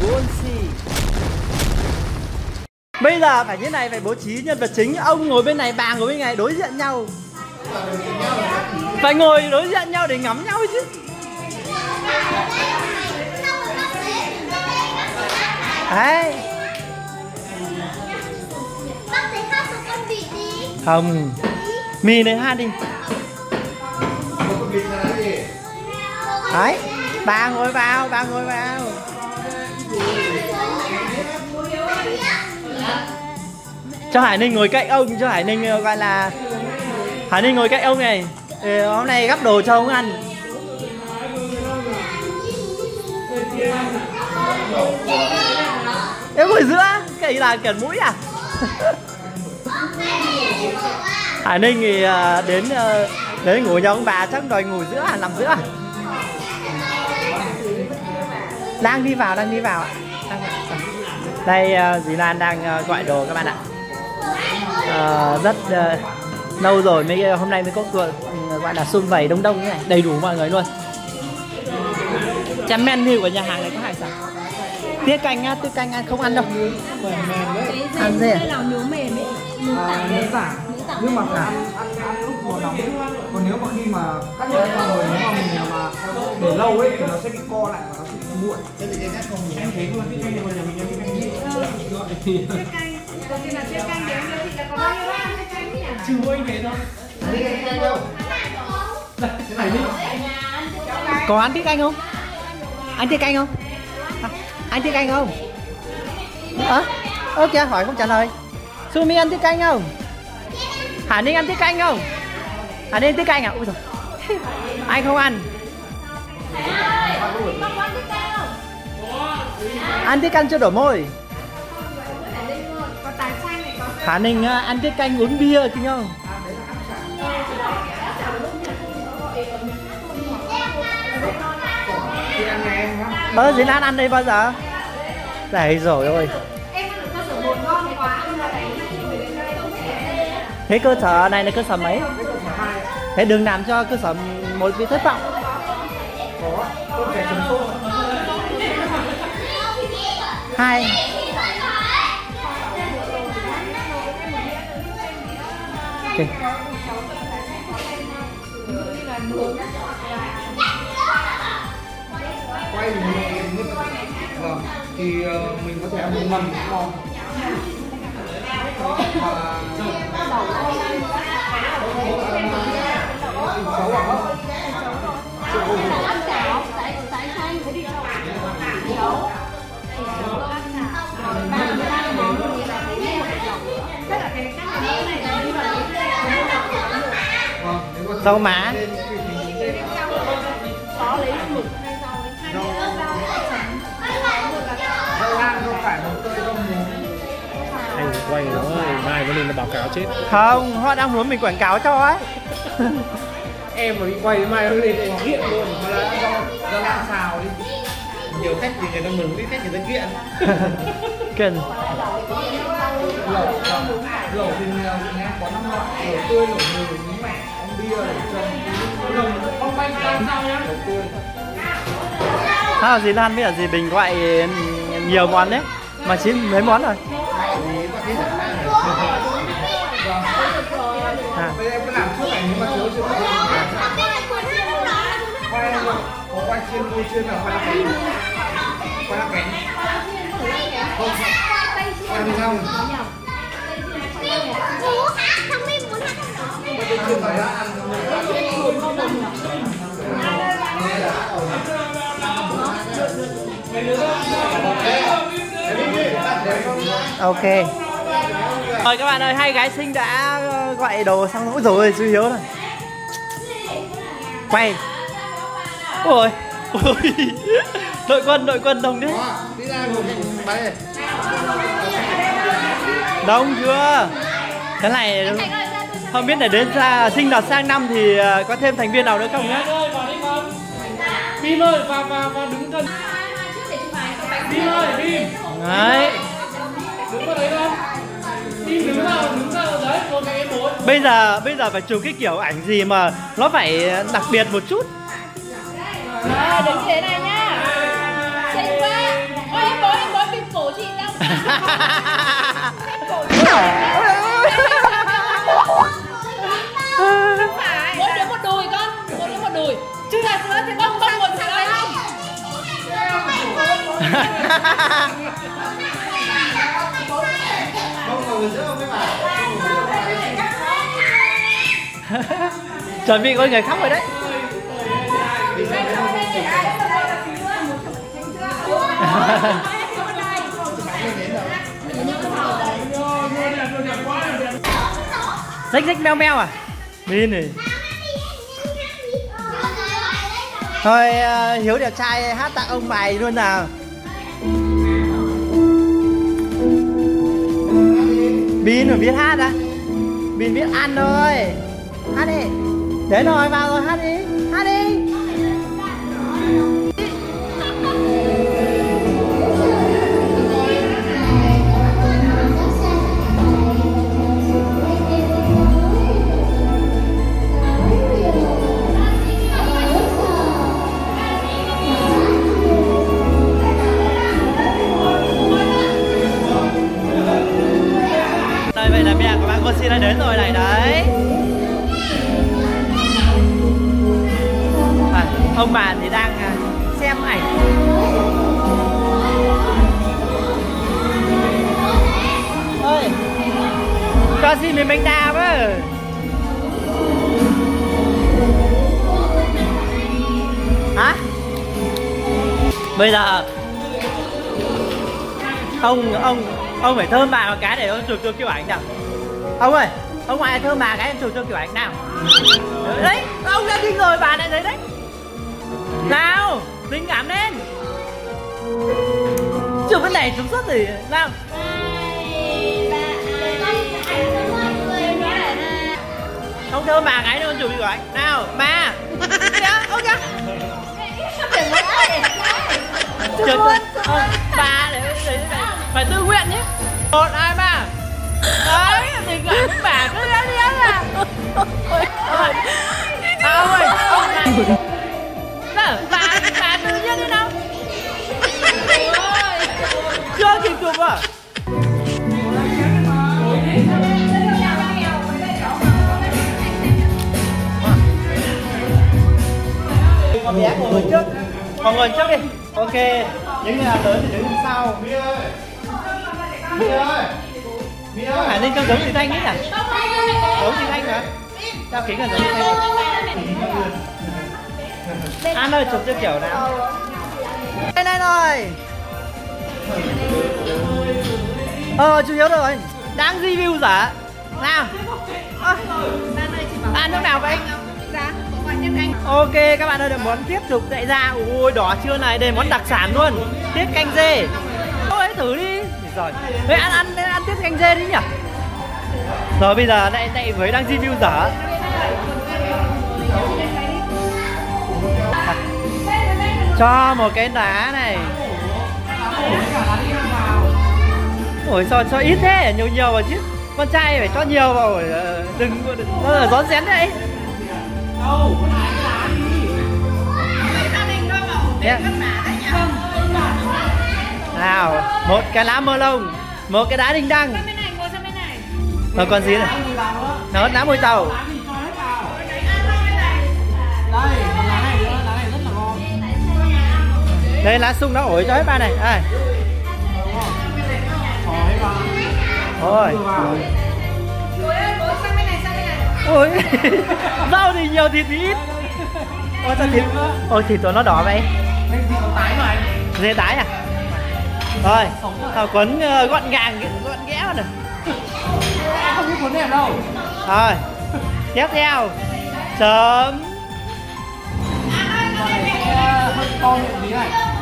4C. Bây giờ phải như này, phải bố trí nhân vật chính. Ông ngồi bên này, bà ngồi bên này, đối diện nhau. Phải ngồi đối diện nhau để ngắm nhau chứ. Đấy. Không. Mì này hát đi. Đấy. Bà ngồi vào, bà ngồi vào. Cho Hải Ninh ngồi cạnh ông, cho Hải Ninh gọi là Hải Ninh ngồi cạnh ông này. Hôm nay gắp đồ cho ông ăn. Em ngồi giữa, cái gì là cẩn mũi à? Hải Ninh thì đến ngủ nhà ông bà chắc đòi ngủ giữa à, nằm giữa à? Đang đi vào ạ. Đây dì Lan đang gọi đồ các bạn ạ. Rất lâu rồi hôm nay mới có cuộc gọi là sum vầy đông đông như này, đầy đủ mọi người luôn. Chém menu của nhà hàng này có hải sản. Tiết canh ăn không ăn đâu. Ăn gì à? Đây là nướng mềm ấy. Nướng tảng. Nhưng mà phải ăn lúc mùa nóng. Còn nếu mà khi mà cắt ra rồi, nếu mà mình mà để lâu ấy thì nó sẽ bị co lại và nó sẽ bị nguội. Thế thì cái không em thấy luôn cái canh này nhà mình ăn cái canh gì? Tiết canh. Đầu tiên là tiết canh thì em thì là có bao nhiêu ăn tiết canh nhỉ? Trừ mỗi anh thế thôi. Đi canh đâu? Cái này đi. Có ăn tiết canh không? Ăn tiết canh không? Ăn tiết canh không? Ơ kìa, hỏi không trả lời. Sumi ăn tiết canh không? Hà Ninh ăn tiết canh không? Hà Ninh ăn tiết canh à? Ui giời. Anh không ăn. Ăn tiết canh chưa đổ môi. Hà Ninh ăn tiết canh uống bia kinh không? Dì Lan ăn đây bao giờ? Đây rồi ôi. Thế cơ sở này là cơ sở mấy? Thế đừng làm cho cơ sở một bị thất vọng. Hai. Okay. Quay thì mình có thể ăn một mầm ngon. Rau má. Anh quay nó mai có nên là báo cáo chết. Không, họ đang muốn mình quảng cáo cho ấy. Em mà đi quay mai nó lên em kiện luôn. Nó đang xào đi. Nhiều khách thì người ta mừng, ít khách người ta kiện. Kiện. Lẩu thì em có 5 loại. Lẩu tươi, lẩu mùi, nướng mẻ, ăn bia, lẩu trần. Không bánh làm sao nhá. Lẩu tươi. Sao dì Lan với dì Bình gọi nhiều món đấy mà chỉ mấy món rồi. Bây giờ em cứ làm suốt này nhưng mà thiếu chưa quay chiên vui chiên là quay cánh. Quay cánh. Không. Quay làm sao? Không biết muốn hát không đó. Chiên phải ăn. Ok. Rồi các bạn ơi, hai gái xinh đã gọi đồ xong rồi. Rồi Duy Hiếu rồi. Quay. Ôi. Ôi. Đội quân đông đấy. Đông chưa? Thế này không biết để đến sinh nhật sang năm thì có thêm thành viên nào nữa không nhé? Bim ơi, vào đứng gần. Bim ơi, Bim. Đấy. Đứng vào đấy không? Bim đứng vào đấy, một cái em bốn. Bây giờ phải chụp cái kiểu ảnh gì mà nó phải đặc biệt một chút. Đứng như thế này nhá. Xinh quá. Ôi em bố Mỗi đứa một đùi con, mỗi đứa một đùi. Chứ là sữa thì bông bông một sữa đấy không? Chuẩn bị con người khóc rồi đấy. Rách rách meo meo à? Min này. Thôi Hiếu đẹp trai hát tặng ông bài luôn nào. Bin mà biết hát à? Bin biết ăn thôi. Hát đi. Đấy rồi, vào rồi, hát đi. Hát đi. Vậy là mẹ của bạn Cosi đã đến rồi này đấy. Ông bà thì đang xem ảnh. Ơi, Cosi miếng bánh đa với. Hả? Bây giờ ông phải thơm bà một cái để ông chụp cho kiểu ảnh nào. Ông ơi, ông ngoại thơm bà cái em chụp cho kiểu ảnh nào. Đấy, ông đã kinh rồi, bà lại thấy đấy. Nào, tình cảm lên. Chụp cái này chụp suốt gì nào. Ông thơm bà cái nữa chụp kiểu ảnh nào. Bà ông kìa. Bà để phải tự nguyện nhé. 1, 2, 3. Đấy, tình cảm với bà cứ léo léo là. Ông ơi, bà tự nhiên đi đâu. Chưa kịp chụp à. Con bé ngồi trước. Con ngồi trước đi. Ok, những người lớn thì đứng sau. Mi ơi, Mi ơi, Mi ơi. Hải Linh con giống chị Thanh ấy nhỉ? Giống chị Thanh hả? Sao kính là giống chị Thanh? An ơi, chụp cho kiểu nào? Đây này rồi. Chú Hiếu rồi. Đang review giả. Nào. Ăn lúc nào vậy? Ok các bạn ơi, được món tiếp tục dạy ra. Ui đỏ chưa này, đây món đặc sản luôn. Tiết canh dê. Ôi thử đi. Rồi. Thế ăn tiết canh dê đi nhỉ. Rồi bây giờ lại với đang review dở. Cho một cái đá này. Ôi sao cho ít thế, nhiều vào chứ. Con trai phải cho nhiều vào, đừng rón rén đấy. Yeah. Nào, một cái lá mơ lông, một cái đá đinh đăng. Rồi còn gì nữa? Nó đá mùi tàu. Đây lá sung nó ổi cho hết ba này. À. Ôi. Ôi. Rau thì nhiều thịt thì ít. Ôi sao thịt? Ôi thịt của nó đỏ vậy? Dê tái à? Rồi, quấn gọn gàng, gọn ghẽ rồi. Không biết cuốn đẹp đâu. Rồi, tiếp theo chấm. Hơi to miệng tí này.